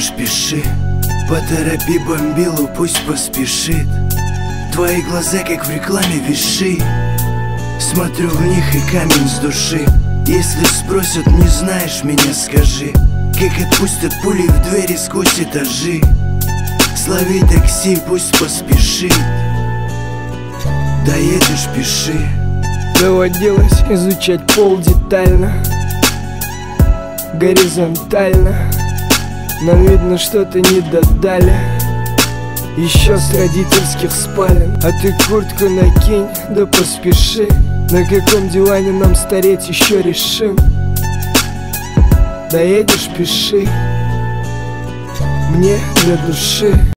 Доедешь, пиши. Поторопи бомбилу, пусть поспешит. Твои глаза, как в рекламе, виши. Смотрю в них и камень с души. Если спросят, не знаешь меня, скажи. Как отпустят пули в двери сквозь этажи. Слови такси, пусть поспешит. Доедешь, пиши. Доводилось изучать пол детально, горизонтально, но видно, что-то не додали. Еще с родительских спален. А ты куртку накинь, да поспеши. На каком диване нам стареть еще решим. Доедешь, пиши. Мне для души.